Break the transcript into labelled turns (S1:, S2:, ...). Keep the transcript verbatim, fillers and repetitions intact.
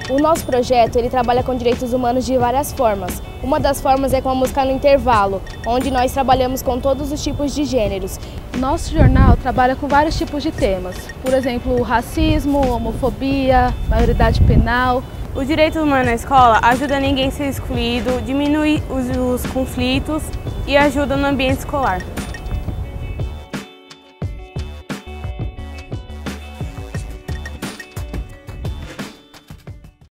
S1: O nosso projeto ele trabalha com direitos humanos de várias formas. Uma das formas é com a música no intervalo, onde nós trabalhamos com todos os tipos de gêneros.
S2: Nosso jornal trabalha com vários tipos de temas, por exemplo, racismo, homofobia, maioridade penal.
S3: O direito humano na escola ajuda ninguém a ser excluído, diminui os, os conflitos e ajuda no ambiente escolar.